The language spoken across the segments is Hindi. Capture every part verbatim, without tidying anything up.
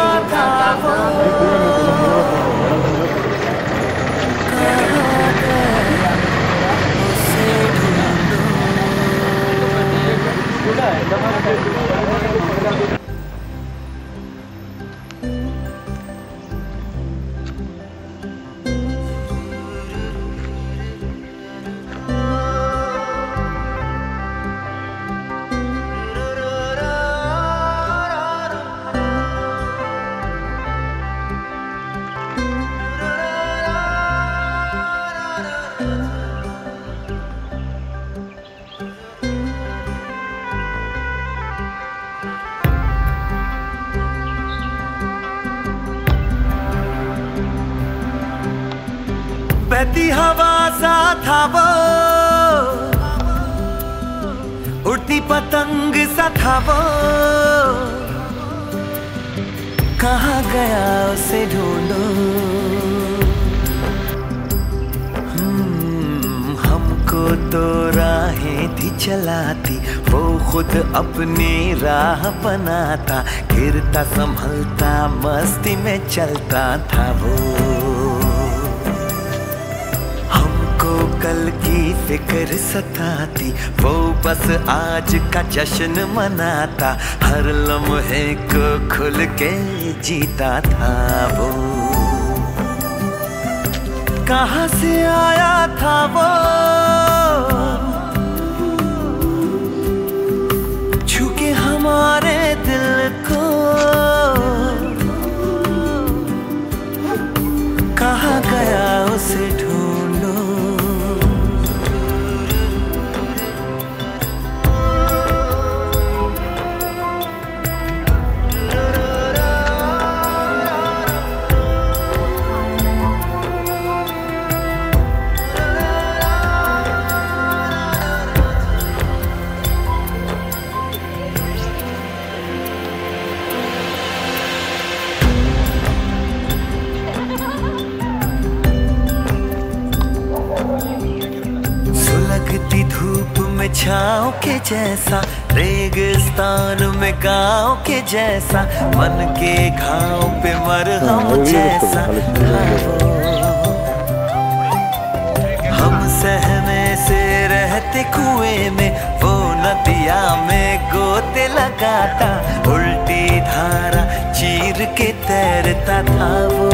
था वो, कहाँ गया उसे ढूंढूं। बहती हवा सा था वो, उड़ती पतंग सा था वो, कहाँ गया उसे ढूंढो। हम्म, हमको तो राहें थी चलाती, वो खुद अपनी राह बनाता, गिरता संभलता मस्ती में चलता था वो। कल की फिक्र सताती, वो बस आज का जश्न मनाता, हर लम्हे को खुल के जीता था वो। कहाँ से आया था वो, छू के हमारे दिल को, कहाँ गया उसे ढूंढो। धूप में छाँव के जैसा, रेगिस्तान में गाँव के जैसा, मन के घाव पे मरहम जैसा। हम सहमे से रहते कुएं में, वो नदिया में गोते लगाता, उल्टी धारा चीर के तैरता था वो।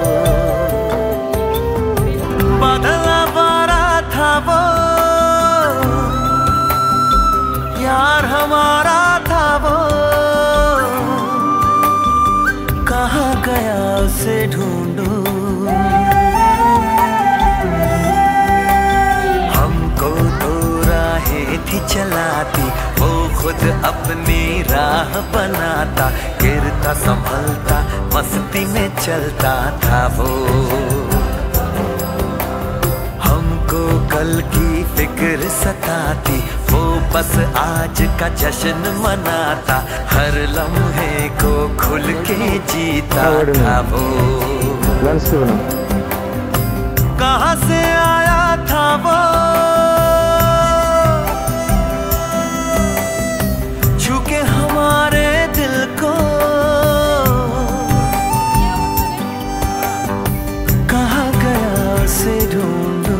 बादल आवारा था वो, यार हमारा था वो, कहाँ गया उसे ढूंढो। हमको तो राहें थी चलाती, वो खुद अपनी राह बनाता, गिरता संभलता मस्ती में चलता था वो। हमको कल की फिक्र सताती, वो बस आज का जश्न मनाता, हर लम्हे को खुल के जीता था वो। कहाँ से आया था वो, छू के हमारे दिल को, कहाँ गया उसे ढूंढो।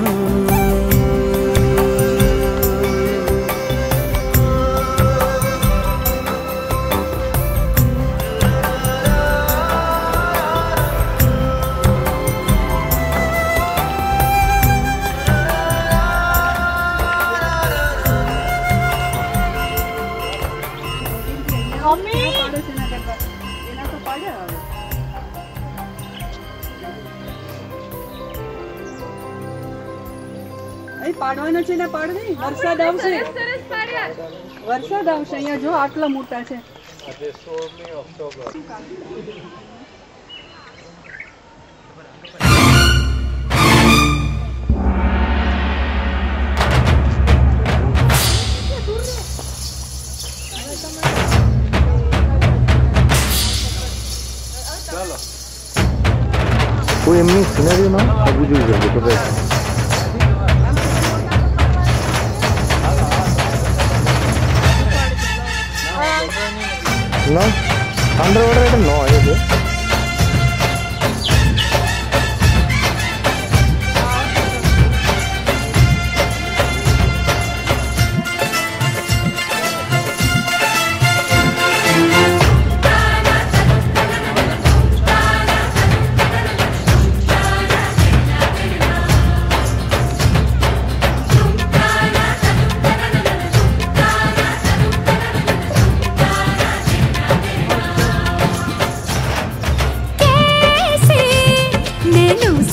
પાડવાનો છે ને પાડ નહીં, વરસાદ આવશે, વરસાદ આવશે. અહીંયા જો આટલા મોટા છે. કોઈ એમની સિનારીમાં આવવું જોઈએ તો no underwater item no idea.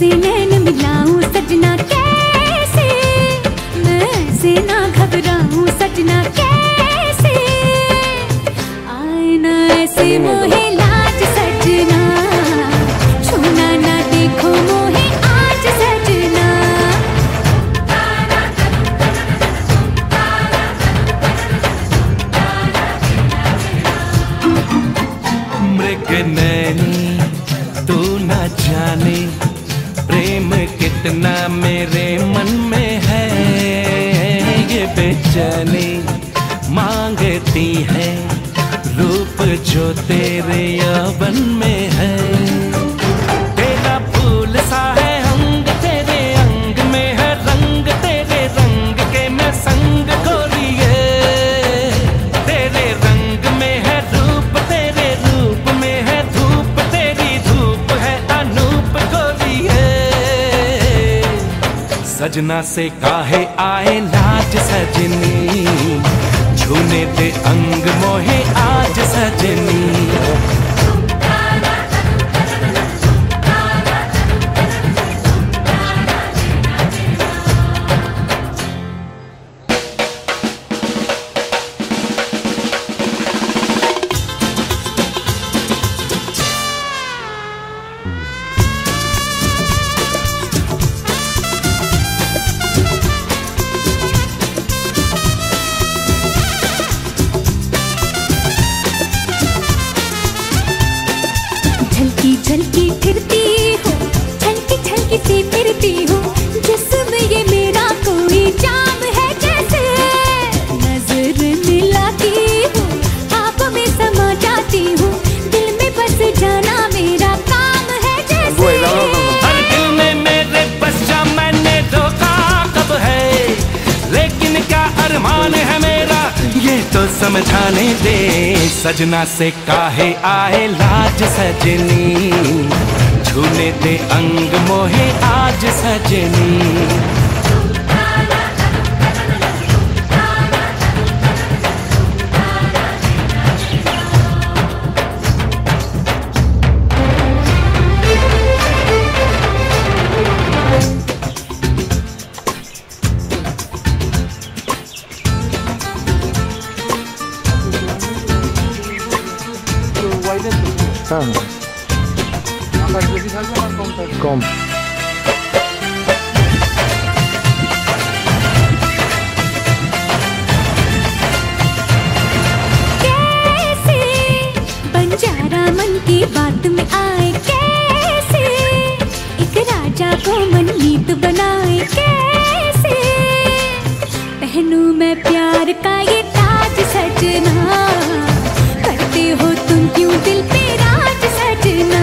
तुमसे नैन मिलाऊं सजना कैसे, मैं ऐसे ना घबराऊं सजना कैसे, आए ना ऐसे मोहे लाज सजना, छूना ना देखो मोहे आज सजना। मृग नैनी तू न जाने प्रेम कितना मेरे मन में है, ये बेचैनी मांगती है रूप जो तेरे यौवन में है। तेरा फूल सा है अंग तेरे अंग में है रंग तेरे रंग के मैं संग गोरिए, तेरे रंग में है रूप तेरे रूप में है धूप तेरी धूप है अनूप गोरिए। सजना से काहे आए लाज सजनी, छूने दे अंग मोहे आज सजनी। झलकी झलकी फिरती हूँ, छलकी छलकी सी फिरती हूँ, जिस्म ये मेरा कोई जाम है जैसे, नजर मिलाती हूँ आप में समा जाती हूँ, दिल में बस जाना मेरा काम है जैसे। हर दिल में मेरे बस जा मैंने रोका कब है, लेकिन क्या अरमान है मेरा ये तो समझाने दे। सजना से काहे आए लाज सजनी, छूने दे अंग मोहे आज सजनी। हाँ कम कैसे बंजारा मन की बात में आए, कैसे एक राजा को मनमीत बनाए, कैसे पहनूं मैं प्यार का ये ताज सजना, करते हो तुम क्यों दिल पे राज सजना।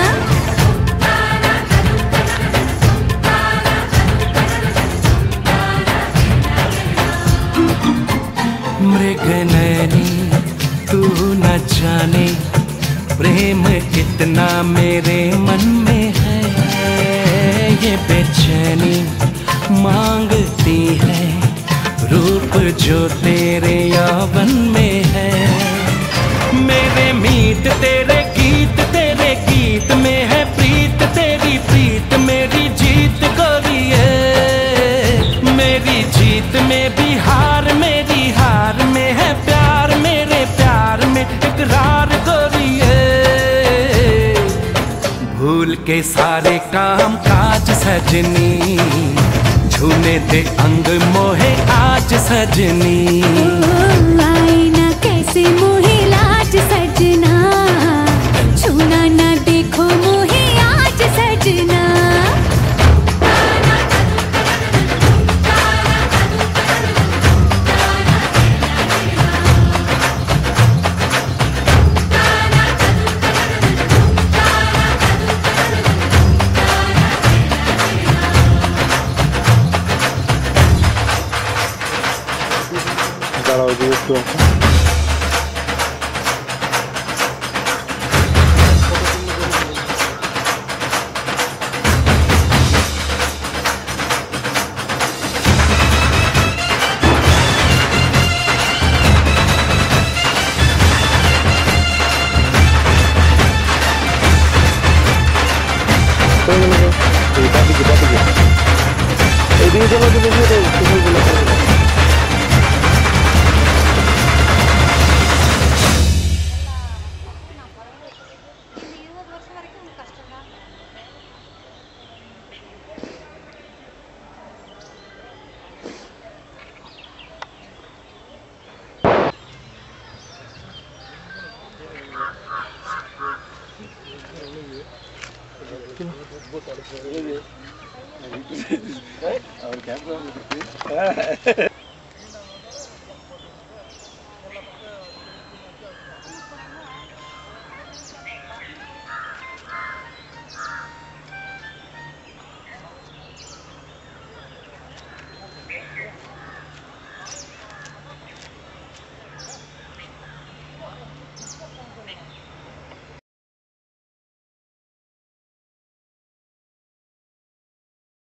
मृग नैनी तू न जाने प्रेम कितना मेरे मन में है, ये बेचैनी मांगती है रूप जो तेरे यौवन में है। मेरे मीत तेरे गीत तेरे गीत में है प्रीत तेरी प्रीत मेरी जीत गोरिए, मेरी जीत में भी हार मेरी हार में है प्यार मेरे प्यार में इकरार गोरिए। भूल के सारे काम काज सजनी, छूने दे अंग मोहे आज सजनी। आए ना कैसे मोहे लाज सजना, छूना ना देखो मोहे आज सजना। দাঁড়াও যে একটু বাদিকে বাদিকে এদিকে চলো তো বেশি রে তুমি বলে और क्या